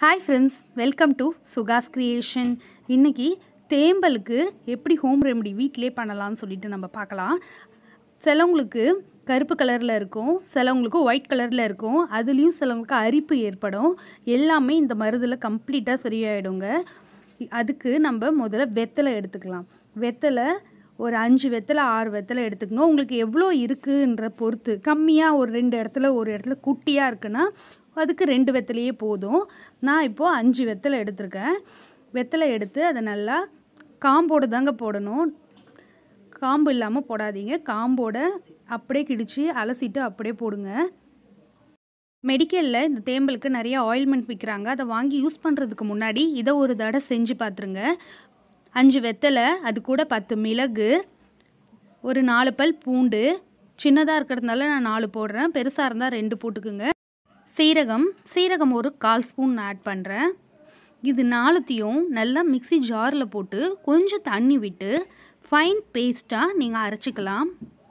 Hi friends, welcome to SUGA'S creation. இன்னைக்கு தேம்பலுக்கு எப்படி home remedy வீட்டிலே பண்ணலாம்னு சொல்லிட்டு நம்ம பார்க்கலாம். சிலவங்களுக்கு கருப்பு கலரில் இருக்கும், சிலவங்களுக்கு ஒயிட் கலரில் இருக்கும், அதுலேயும் சிலவங்களுக்கு அரிப்பு ஏற்படும். எல்லாமே இந்த மருந்தில் கம்ப்ளீட்டாக சரியாயிடுங்க. அதுக்கு நம்ம முதல்ல வெத்தலை எடுத்துக்கலாம். வெத்தலை ஒரு 5 வெத்தலை 6 வெத்தலை எடுத்துக்கணும். உங்களுக்கு எவ்வளோ இருக்குன்ற பொறுத்து, கம்மியாக ஒரு 2 இடத்துல ஒரு இடத்துல குட்டியாக இருக்குன்னா அதுக்கு 2 வெத்தலையே போதும். நான் இப்போது 5 வெத்தலை எடுத்திருக்கேன். வெத்தலை எடுத்து அதை நல்லா காம்போடு தாங்க போடணும், காம்பு இல்லாமல் போடாதீங்க. காம்போட அப்படியே கிடிச்சு அலசிட்டு அப்படியே போடுங்க. மெடிக்கலில் இந்த தேம்பலுக்கு நிறைய ஆயில்மெண்ட் விற்கிறாங்க. அதை வாங்கி யூஸ் பண்ணுறதுக்கு முன்னாடி இதை ஒரு தடவை செஞ்சு பார்த்துருங்க. 5 வெத்தலை, அது கூட 10 மிளகு, ஒரு 4 பல் பூண்டு, சின்னதாக இருக்கிறதுனால நான் 4 போடுறேன், பெருசாக இருந்தால் 2 போட்டுக்குங்க. சீரகம் ஒரு 1/4 ஸ்பூன் ஆட் பண்ணுறேன். இது 4த்தையும் நல்லா மிக்ஸி ஜாரில் போட்டு கொஞ்சம் தண்ணி விட்டு ஃபைன் பேஸ்ட்டாக நீங்கள் அரைச்சிக்கலாம்.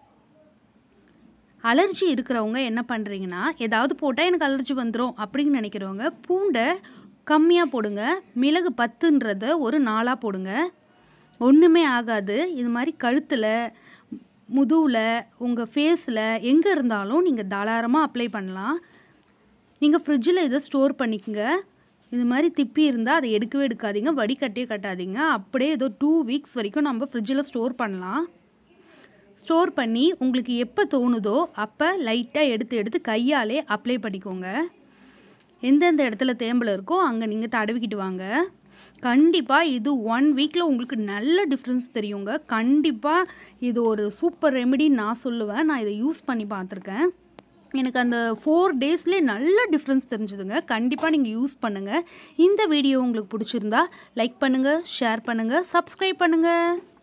அலர்ஜி இருக்கிறவங்க என்ன பண்ணுறீங்கன்னா, ஏதாவது போட்டால் எனக்கு அலர்ஜி வந்துடும் அப்படின்னு நினைக்கிறவங்க பூண்டை கம்மியாக போடுங்க. மிளகு 10ன்றதை ஒரு 4ஆக போடுங்க, ஒன்றுமே ஆகாது. இது மாதிரி கழுத்தில், முதுகில், உங்கள் ஃபேஸில் எங்கே இருந்தாலும் நீங்கள் தாராளமாக அப்ளை பண்ணலாம். நீங்கள் ஃப்ரிட்ஜில் இதை ஸ்டோர் பண்ணிக்கங்க. இது மாதிரி திப்பி இருந்தால் அதை எடுக்கவே எடுக்காதீங்க, வடிகட்டியே கட்டாதீங்க. அப்படியே ஏதோ 2 வீக்ஸ் வரைக்கும் நம்ம ஃப்ரிட்ஜில் ஸ்டோர் பண்ணலாம். ஸ்டோர் பண்ணி உங்களுக்கு எப்போ தோணுதோ அப்போ லைட்டாக எடுத்து கையாலே அப்ளை பண்ணிக்கோங்க. எந்தெந்த இடத்துல தேம்பல் இருக்கோ அங்கே நீங்கள் தடவிக்கிட்டு வாங்க. கண்டிப்பாக இது 1 வீக்கில் உங்களுக்கு நல்ல டிஃப்ரென்ஸ் தெரியுங்க. கண்டிப்பாக இது ஒரு சூப்பர் ரெமெடி நான் சொல்லுவேன். நான் இதை யூஸ் பண்ணி பார்த்துருக்கேன். எனக்கு அந்த 4 டேஸ்லேயே நல்ல டிஃப்ரென்ஸ் தெரிஞ்சுதுங்க. கண்டிப்பாக நீங்கள் யூஸ் பண்ணுங்கள். இந்த வீடியோ உங்களுக்கு பிடிச்சிருந்தா லைக் பண்ணுங்கள், ஷேர் பண்ணுங்கள், சப்ஸ்கிரைப் பண்ணுங்கள்.